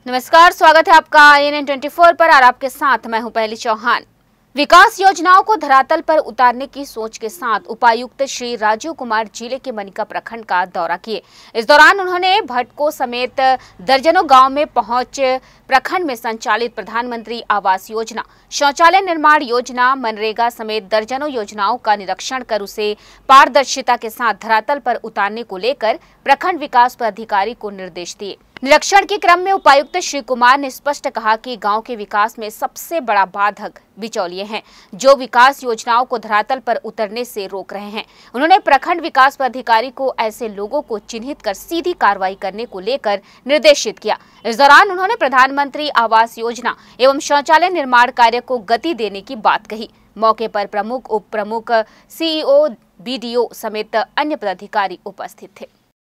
नमस्कार, स्वागत है आपका ANN24 पर और आपके साथ मैं हूं पहली चौहान। विकास योजनाओं को धरातल पर उतारने की सोच के साथ उपायुक्त श्री राजीव कुमार जिले के मनिका प्रखंड का दौरा किए। इस दौरान उन्होंने भटको समेत दर्जनों गांव में पहुंच प्रखंड में संचालित प्रधानमंत्री आवास योजना, शौचालय निर्माण योजना, मनरेगा समेत दर्जनों योजनाओं का निरीक्षण कर उसे पारदर्शिता के साथ धरातल पर उतारने को लेकर प्रखंड विकास पदाधिकारी को निर्देश दिए। निरीक्षण के क्रम में उपायुक्त श्री कुमार ने स्पष्ट कहा कि गांव के विकास में सबसे बड़ा बाधक बिचौलिए हैं, जो विकास योजनाओं को धरातल पर उतरने से रोक रहे हैं। उन्होंने प्रखंड विकास पदाधिकारी को ऐसे लोगों को चिन्हित कर सीधी कार्रवाई करने को लेकर निर्देशित किया। इस दौरान उन्होंने प्रधानमंत्री आवास योजना एवं शौचालय निर्माण कार्य को गति देने की बात कही। मौके पर प्रमुख, उप प्रमुख, CEO, BDO समेत अन्य पदाधिकारी उपस्थित थे।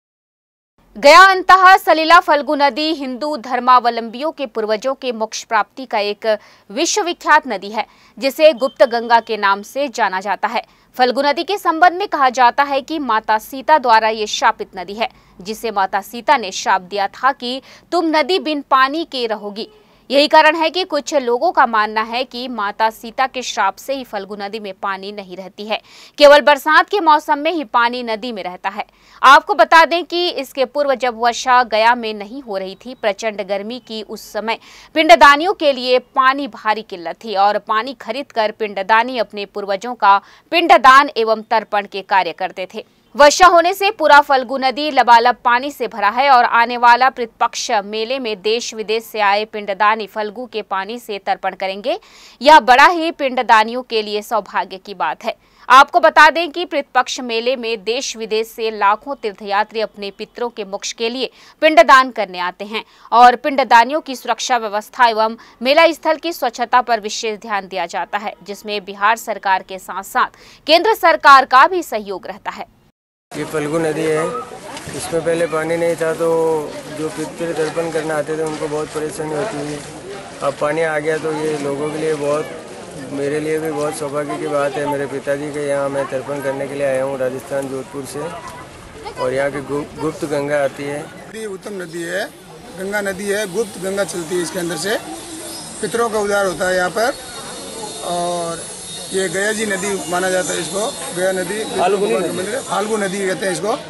गया अंतः सलिला फल्गु नदी हिंदू धर्मावलंबियों के पूर्वजों के मोक्ष प्राप्ति का एक विश्वविख्यात नदी है, जिसे गुप्त गंगा के नाम से जाना जाता है। फल्गु नदी के संबंध में कहा जाता है कि माता सीता द्वारा ये शापित नदी है, जिसे माता सीता ने श्राप दिया था कि तुम नदी बिन पानी के रहोगी। यही कारण है कि कुछ लोगों का मानना है कि माता सीता के श्राप से ही फल्गु नदी में पानी नहीं रहती है, केवल बरसात के मौसम में ही पानी नदी में रहता है। आपको बता दें कि इसके पूर्व जब वर्षा गया में नहीं हो रही थी, प्रचंड गर्मी की उस समय पिंडदानियों के लिए पानी भारी किल्लत थी और पानी खरीदकर पिंडदानी अपने पूर्वजों का पिंडदान एवं तर्पण के कार्य करते थे। वर्षा होने से पूरा फल्गु नदी लबालब पानी से भरा है और आने वाला पितृपक्ष मेले में देश विदेश से आए पिंडदानी फल्गु के पानी से तर्पण करेंगे। यह बड़ा ही पिंडदानियों के लिए सौभाग्य की बात है। आपको बता दें कि पितृपक्ष मेले में देश विदेश से लाखों तीर्थयात्री अपने पितरों के मोक्ष के लिए पिंडदान करने आते हैं और पिंडदानियों की सुरक्षा व्यवस्था एवं मेला स्थल की स्वच्छता पर विशेष ध्यान दिया जाता है, जिसमें बिहार सरकार के साथ साथ केंद्र सरकार का भी सहयोग रहता है। ये फल्गु नदी है, इसमें पहले पानी नहीं था तो जो पितृ तर्पण करने आते थे उनको बहुत परेशानी होती थी। अब पानी आ गया तो ये लोगों के लिए बहुत, मेरे लिए भी बहुत सौभाग्य की बात है। मेरे पिताजी के यहाँ मैं तर्पण करने के लिए आया हूँ राजस्थान जोधपुर से, और यहाँ की गुप्त गंगा आती है। उत्तम नदी है, गंगा नदी है, गुप्त गंगा चलती है इसके अंदर से, पितरों का उद्धार होता है यहाँ पर। और ये गया जी नदी माना जाता है इसको, गया नदी, फाल्गु नदी कहते हैं इसको।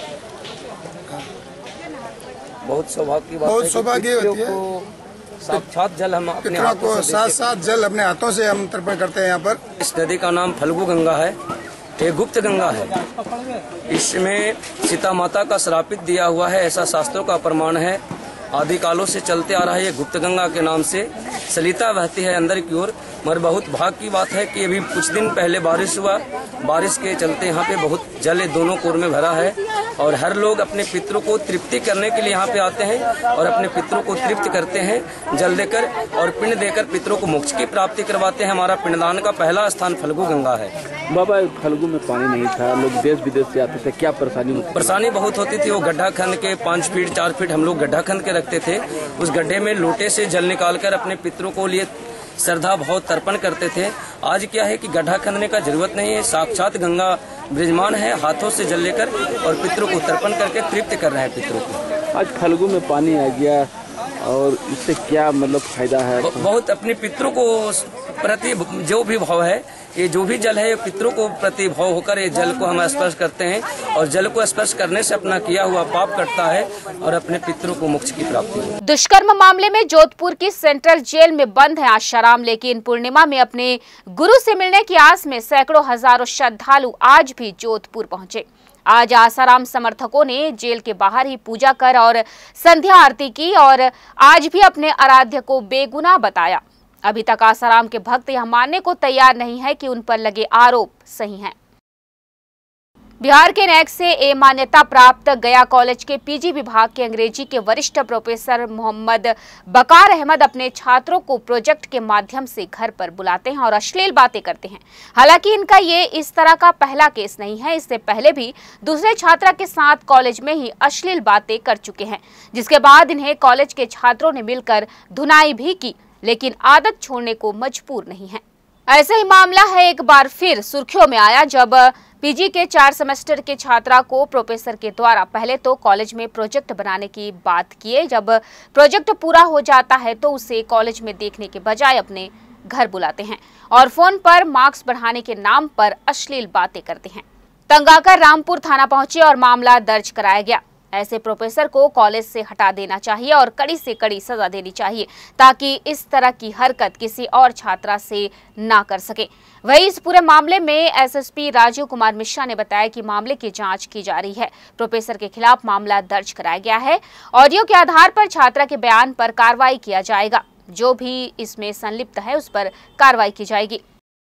बहुत सौभाग्य की बात, बहुत सौभाग्य होती है। साक्षात जल हम अपने पितरों को साथ जल अपने हाथों से हम तर्पण करते हैं यहाँ पर। इस नदी का नाम फल्गु गंगा है, ये गुप्त गंगा है। इसमें सीता माता का श्रापित दिया हुआ है, ऐसा शास्त्रों का प्रमाण है। आदि कालों से चलते आ रहा है ये गुप्त गंगा के नाम से, सलिता बहती है अंदर की ओर। मगर बहुत भाग्य की बात है कि अभी कुछ दिन पहले बारिश हुआ, बारिश के चलते यहाँ पे बहुत जल दोनों कोर में भरा है और हर लोग अपने पितरों को तृप्ति करने के लिए यहाँ पे आते हैं और अपने पितरों को तृप्त करते हैं जल देकर और पिंड देकर पितरों को मोक्ष की प्राप्ति करवाते हैं। हमारा पिंडदान का पहला स्थान फल्गु गंगा है। बाबा, फल्गु में पानी नहीं था, लोग देश विदेश से आते थे, क्या परेशानी होती? परेशानी बहुत होती थी। वो गड्ढा खंद के 5 फीट 4 फीट हम लोग गड्ढा खंद के रखते थे। उस गड्ढे में लोटे से जल निकालकर अपने पितरों को लिए श्रद्धा भाव तर्पण करते थे। आज क्या है कि गड्ढा खंदने का जरूरत नहीं है, साक्षात गंगा विराजमान है, हाथों से जल लेकर और पितरों को तर्पण करके तृप्त कर रहे हैं पितरों को। आज फल्गु में पानी आ गया और इससे क्या मतलब फायदा है? बहुत अपने पितरों को प्रति जो भी भाव है, ये जो भी जल है पितरों को प्रति भाव होकर ये जल को हम स्पर्श करते हैं और जल को स्पर्श करने से अपना किया हुआ पाप कटता है और अपने पितरों को मोक्ष की प्राप्ति है। दुष्कर्म मामले में जोधपुर की सेंट्रल जेल में बंद है आशाराम, लेकिन पूर्णिमा में अपने गुरु से मिलने की आस में सैकड़ों हजारों श्रद्धालु आज भी जोधपुर पहुंचे। आज आसाराम समर्थकों ने जेल के बाहर ही पूजा कर और संध्या आरती की और आज भी अपने आराध्य को बेगुनाह बताया। अभी तक आसाराम के भक्त यह मानने को तैयार नहीं है कि उन पर लगे आरोप सही हैं। बिहार के नैक से ए मान्यता प्राप्त गया कॉलेज के PG विभाग के अंग्रेजी के वरिष्ठ प्रोफेसर मोहम्मद बकार अहमद अपने छात्रों को प्रोजेक्ट के माध्यम से घर पर बुलाते हैं और अश्लील बातें करते हैं। हालांकि इनका ये इस तरह का पहला केस नहीं है, इससे पहले भी दूसरे छात्रा के साथ कॉलेज में ही अश्लील बातें कर चुके हैं, जिसके बाद इन्हें कॉलेज के छात्रों ने मिलकर धुनाई भी की, लेकिन आदत छोड़ने को मजबूर नहीं है। ऐसा ही मामला है एक बार फिर सुर्खियों में आया जब पीजी के 4 सेमेस्टर के छात्रा को प्रोफेसर के द्वारा पहले तो कॉलेज में प्रोजेक्ट बनाने की बात किए। जब प्रोजेक्ट पूरा हो जाता है तो उसे कॉलेज में देखने के बजाय अपने घर बुलाते हैं और फोन पर मार्क्स बढ़ाने के नाम पर अश्लील बातें करते हैं। तंग आकर रामपुर थाना पहुंचे और मामला दर्ज कराया गया। ऐसे प्रोफेसर को कॉलेज से हटा देना चाहिए और कड़ी से कड़ी सजा देनी चाहिए ताकि इस तरह की हरकत किसी और छात्रा से ना कर सके। वहीं इस पूरे मामले में एसएसपी राजीव कुमार मिश्रा ने बताया कि मामले की जांच की जा रही है। प्रोफेसर के खिलाफ मामला दर्ज कराया गया है। ऑडियो के आधार पर छात्रा के बयान पर कार्रवाई किया जाएगा। जो भी इसमें संलिप्त है उस पर कार्रवाई की जाएगी।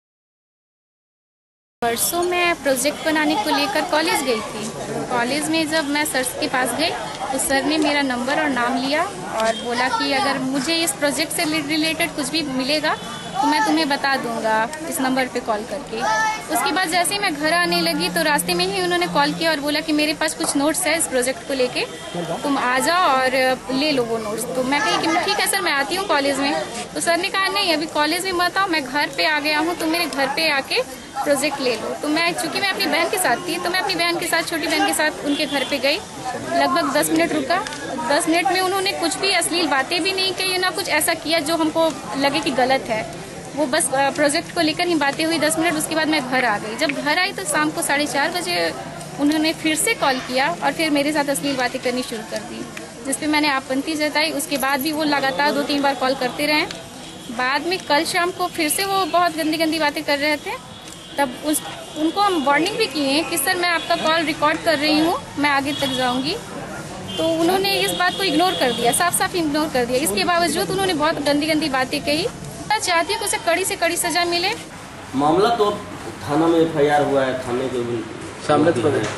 परसों मैं प्रोजेक्ट बनाने को लेकर कॉलेज गई थी। कॉलेज में जब मैं सर के पास गई तो सर ने मेरा नंबर और नाम लिया और बोला कि अगर मुझे इस प्रोजेक्ट से रिलेटेड कुछ भी मिलेगा तो मैं तुम्हें बता दूंगा इस नंबर पे कॉल करके। उसके बाद जैसे ही मैं घर आने लगी तो रास्ते में ही उन्होंने कॉल किया और बोला कि मेरे पास कुछ नोट्स है इस प्रोजेक्ट को लेके, तुम आ जाओ और ले लो वो नोट्स। तो मैं कही कि ठीक है सर, मैं आती हूँ कॉलेज में। तो सर ने कहा नहीं, अभी कॉलेज में मत आओ, मैं घर पे आ गया हूँ, तुम मेरे घर पे आके प्रोजेक्ट ले लो। तो मैं चूंकि मैं अपनी बहन के साथ थी तो मैं अपनी बहन के साथ, छोटी बहन के साथ उनके घर पे गई। लगभग 10 मिनट रुका। 10 मिनट में उन्होंने कुछ भी अश्लील बातें भी नहीं कही, ना कुछ ऐसा किया जो हमको लगे कि गलत है। वो बस प्रोजेक्ट को लेकर ही बातें हुई 10 मिनट। उसके बाद मैं घर आ गई। जब घर आई तो शाम को 4:30 बजे उन्होंने फिर से कॉल किया और फिर मेरे साथ अश्लील बातें करनी शुरू कर दी, जिसपे मैंने आपत्ति जताई। उसके बाद भी वो लगातार 2-3 बार कॉल करते रहे। बाद में कल शाम को फिर से वो बहुत गंदी गंदी बातें कर रहे थे। तब उनको हम वार्निंग भी किए कि सर मैं आपका कॉल रिकॉर्ड कर रही हूँ, मैं आगे तक जाऊँगी। तो उन्होंने इस बात को इग्नोर कर दिया, साफ साफ इग्नोर कर दिया। इसके बावजूद उन्होंने बहुत गंदी गंदी बातें कही। मैं चाहती हूँ कि उसे कड़ी से कड़ी सजा मिले। मामला तो थाना में FIR हुआ है, थाने के सामने तो है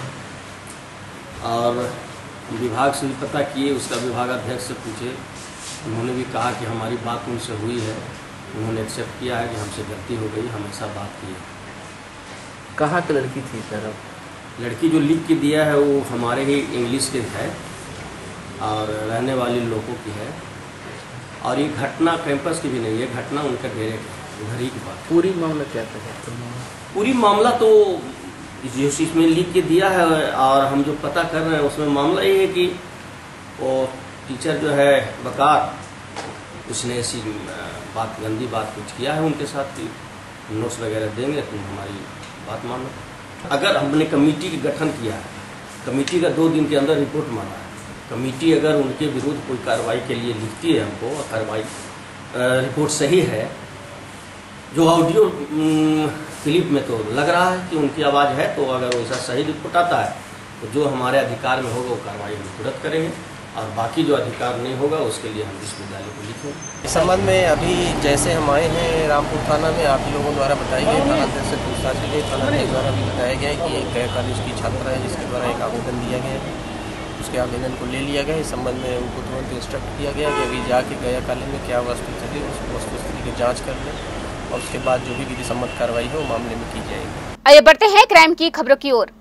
और विभाग से भी पता किए, उसका विभाग अध्यक्ष से पूछे। उन्होंने भी कहा कि हमारी बात उनसे हुई है, उन्होंने एक्सेप्ट किया है कि हमसे गलती हो गई, हम ऐसा बात की है। कहाँ की लड़की थी सर? लड़की जो लिख के दिया है वो हमारे ही इंग्लिश के है और रहने वाले लोगों की है। और ये घटना कैंपस की भी नहीं है, घटना उनका डेरे घर ही की बात। पूरी मामला क्या था? पूरी मामला तो इसमें लिख के दिया है और हम जो पता कर रहे हैं उसमें मामला ये है कि वो टीचर जो है बकार, उसने ऐसी बात, गंदी बात कुछ किया है उनके साथ कि नोट्स वगैरह देंगे, तुम हमारी बात मानो। अगर हमने कमेटी का गठन किया है, कमेटी का 2 दिन के अंदर रिपोर्ट मांगा है, कमेटी अगर उनके विरुद्ध कोई कार्रवाई के लिए लिखती है हमको, कार्रवाई रिपोर्ट सही है, जो ऑडियो क्लिप में तो लग रहा है कि उनकी आवाज़ है, तो अगर वैसा सही रिपोर्ट आता है तो जो हमारे अधिकार में होगा वो कार्रवाई हम तुरंत करेंगे और बाकी जो अधिकार नहीं होगा उसके लिए हम विश्वविद्यालय को लिखेंगे। इस संबंध में अभी जैसे हम आए हैं रामपुर थाना में, आप लोगों द्वारा बताई गई, थाना अध्यक्ष से पूछताछ की गई, थाना अध्यक्ष द्वारा भी बताया गया कि एक गैर कॉलेज की छात्रा है जिसके द्वारा एक आवेदन दिया गया है, उसके आवेदन को ले लिया गया। इस संबंध में उनको तुरंत इंस्ट्रक्ट किया गया कि अभी जाके गया कॉलेज में क्या वस्तुस्थिति, उस वस्तुस्थिति की जाँच कर लें और उसके बाद जो भी विधि सम्मत कार्रवाई है वो मामले में की जाएगी। आइए बढ़ते हैं क्राइम की खबरों की ओर।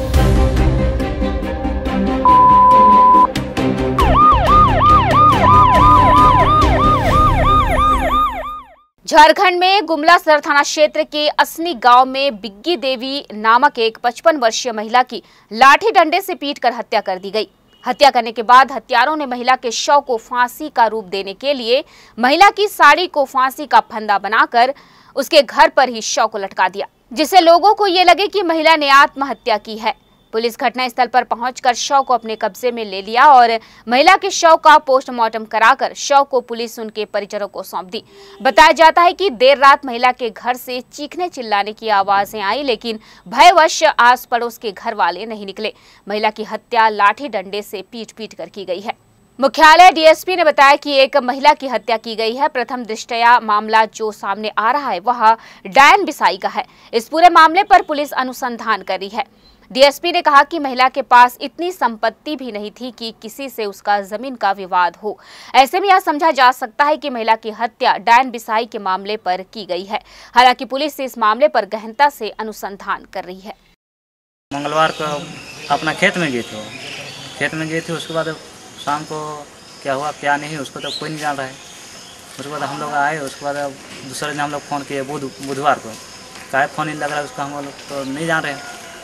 झारखंड में गुमलासर थाना क्षेत्र के असनी गांव में बिग्गी देवी नामक एक 55 वर्षीय महिला की लाठी डंडे से पीटकर हत्या कर दी गई। हत्या करने के बाद हत्यारों ने महिला के शव को फांसी का रूप देने के लिए महिला की साड़ी को फांसी का फंदा बनाकर उसके घर पर ही शव को लटका दिया, जिससे लोगों को ये लगे कि महिला ने आत्महत्या की है। पुलिस घटनास्थल पर पहुंचकर शव को अपने कब्जे में ले लिया और महिला के शव का पोस्टमार्टम कराकर शव को पुलिस उनके परिजनों को सौंप दी। बताया जाता है कि देर रात महिला के घर से चीखने चिल्लाने की आवाजें आई, लेकिन भयवश आस पड़ोस के घर वाले नहीं निकले। महिला की हत्या लाठी डंडे से पीट कर की गई है। मुख्यालय डीएसपी ने बताया कि एक महिला की हत्या की गई है। प्रथम दृष्टया मामला जो सामने आ रहा है वह डायन बिसाई का है। इस पूरे मामले पर पुलिस अनुसंधान कर रही है। डीएसपी ने कहा कि महिला के पास इतनी संपत्ति भी नहीं थी कि किसी से उसका जमीन का विवाद हो। ऐसे में यह समझा जा सकता है कि महिला की हत्या डायन बिसाई के मामले पर की गई है। हालांकि पुलिस इस मामले पर गहनता से अनुसंधान कर रही है। मंगलवार को अपना खेत में गए थे, उसके बाद शाम को क्या हुआ क्या नहीं उसको तो कोई नहीं जान रहा है। उसके बाद हम लोग आए, उसके बाद दूसरे दिन हम लोग फ़ोन किए बुधवार को, काहे फ़ोन नहीं लग रहा है उसका, हम लोग तो नहीं जान रहे हैं।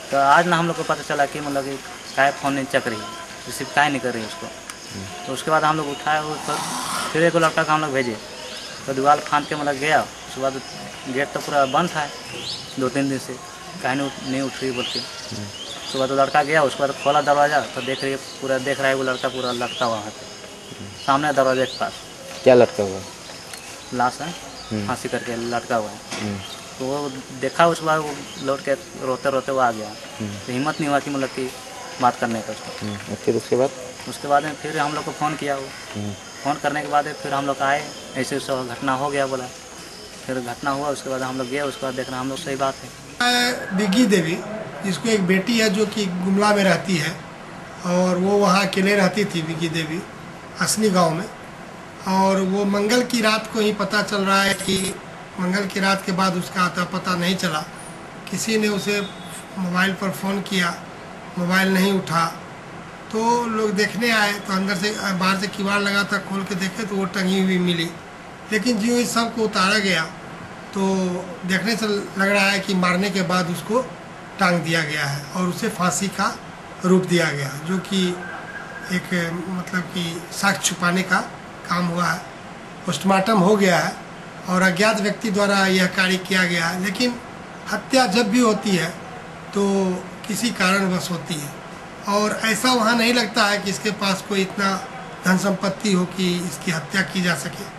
तो आज ना हम लोग को पता चला कि मतलब कि काय फ़ोन नहीं चक रही, रिसीव काय नहीं कर रही उसको। तो उसके बाद हम लोग उठाए उसको, फिर एक लड़का को हम लोग भेजे, तो दीवार फांद के मतलब गया। उसके बाद गेट तो पूरा बंद था 2-3 दिन से, कहीं नहीं उठ रही बोल के। उसके बाद लड़का गया, उसके बाद खोला दरवाज़ा तो देख रही पूरा, देख रहा है वो लड़का पूरा लटका हुआ है सामने दरवाजे के पास। क्या लटका हुआ? लाश है, फांसी करके लटका हुआ है। तो वो देखा, उसके बाद वो लौट के रोते रोते वो आ गया। तो हिम्मत नहीं हुआ कि मतलब कि बात करने का उसको। फिर उसके बाद में फिर हम लोग को फ़ोन किया। वो फ़ोन करने के बाद फिर हम लोग आए, ऐसे घटना हो गया बोला। फिर घटना हुआ, उसके बाद हम लोग गए, उसके बाद देखना हम लोग सही बात है। बिग्गी देवी, जिसको एक बेटी है जो कि गुमला में रहती है, और वो वहाँ अकेले रहती थी, बिग्गी देवी असनी गांव में। और वो मंगल की रात को ही पता चल रहा है कि मंगल की रात के बाद उसका आता पता नहीं चला। किसी ने उसे मोबाइल पर फ़ोन किया, मोबाइल नहीं उठा, तो लोग देखने आए तो अंदर से बाहर से किवाड़ लगा था, खोल के देखे तो वो टंगी हुई मिली। लेकिन जो इस सब को उतारा गया तो देखने से लग रहा है कि मारने के बाद उसको टांग दिया गया है और उसे फांसी का रूप दिया गया, जो कि एक मतलब कि साक्ष्य छुपाने का काम हुआ है। पोस्टमार्टम हो गया है और अज्ञात व्यक्ति द्वारा यह कार्य किया गया है। लेकिन हत्या जब भी होती है तो किसी कारणवश होती है, और ऐसा वहाँ नहीं लगता है कि इसके पास कोई इतना धन संपत्ति हो कि इसकी हत्या की जा सके।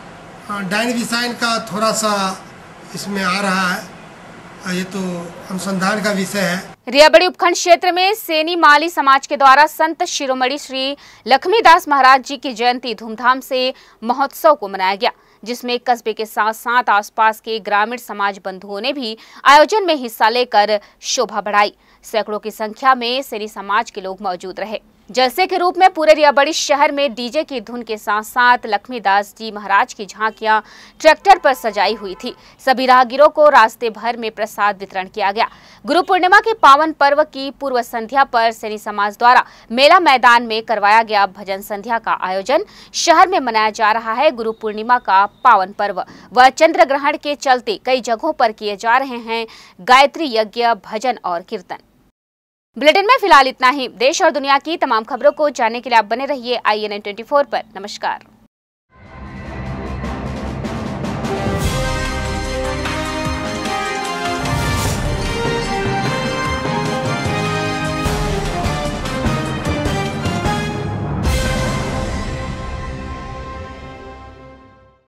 डायन विसाइन का थोड़ा सा इसमें आ रहा है, ये तो अनुसंधान का विषय है। रियाबड़ी उपखंड क्षेत्र में सेनी माली समाज के द्वारा संत शिरोमणि श्री लक्ष्मीदास महाराज जी की जयंती धूमधाम से महोत्सव को मनाया गया, जिसमें कस्बे के साथ साथ आसपास के ग्रामीण समाज बंधुओं ने भी आयोजन में हिस्सा लेकर शोभा बढ़ाई। सैकड़ों की संख्या में सेनी समाज के लोग मौजूद रहे। जलसे के रूप में पूरे रियाबड़ी शहर में डीजे की धुन के साथ साथ लक्ष्मीदास जी महाराज की झांकियां ट्रैक्टर पर सजाई हुई थी। सभी राहगीरों को रास्ते भर में प्रसाद वितरण किया गया। गुरु पूर्णिमा के पावन पर्व की पूर्व संध्या पर सेनी समाज द्वारा मेला मैदान में करवाया गया भजन संध्या का आयोजन शहर में मनाया जा रहा है। गुरु पूर्णिमा का पावन पर्व व चंद्र ग्रहण के चलते कई जगहों पर किए जा रहे हैं गायत्री यज्ञ, भजन और कीर्तन। बुलेटिन में फिलहाल इतना ही। देश और दुनिया की तमाम खबरों को जानने के लिए आप बने रहिए IANN 24 पर। नमस्कार।